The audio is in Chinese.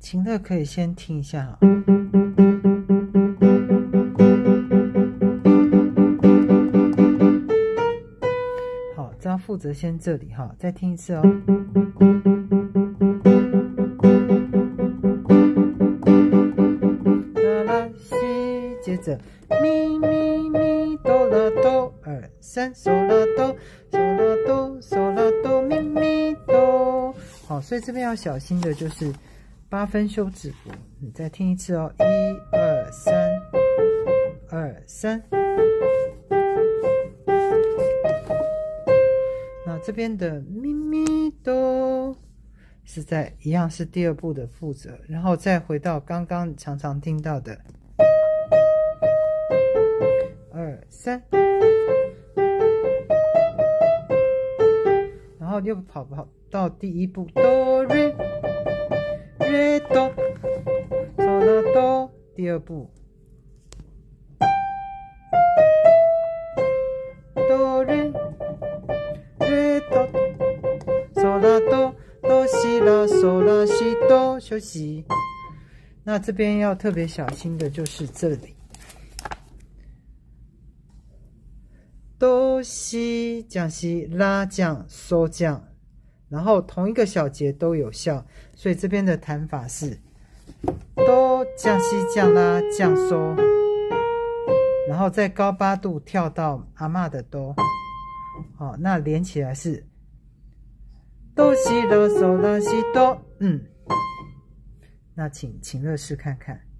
秦乐可以先听一下哈。好，这样负责先这里哈，再听一次哦。啦啦西，接着咪咪咪哆啦哆，2、3，嗦啦哆，嗦啦哆，嗦啦哆，咪咪哆。好，所以这边要小心的就是8分休止符。你再听一次哦，1、2、3，2、3。那这边的咪咪哆是在一样是第2步的负责，然后再回到刚刚常常听到的2、3，然后又跑到第1步哆瑞瑞哆嗦啦哆，第2步哆瑞瑞哆嗦啦哆哆西啦嗦啦西哆，休息。那这边要特别小心的就是这里，哆西降西拉降嗦降，然后同一个小节都有效，所以这边的弹法是哆降西降拉降嗦，然后再高8度跳到阿嬷的哆。好，那连起来是哆西啦嗦啦西哆。那请秦乐试看看。